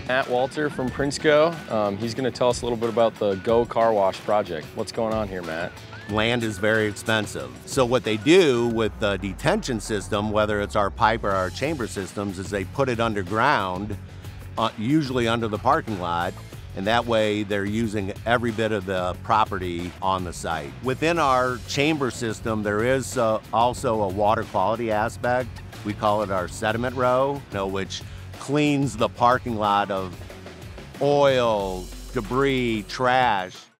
Matt Walter from Prinsco. He's going to tell us a little bit about the Go Car Wash project. What's going on here, Matt? Land is very expensive. So what they do with the detention system, whether it's our pipe or our chamber systems, is they put it underground, usually under the parking lot, and that way they're using every bit of the property on the site. Within our chamber system, there is also a water quality aspect. We call it our sediment row, which cleans the parking lot of oil, debris, trash.